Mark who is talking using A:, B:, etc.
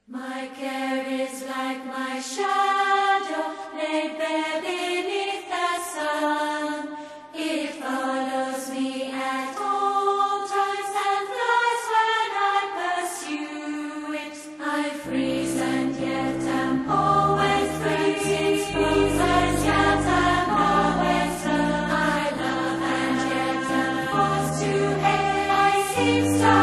A: My care is like my shadow, laid bare beneath the sun. It follows me at all times and flies when I pursue it. I freeze and yet am always freezing, freeze and yet am always firm. I love and yet am forced to hate. I seem so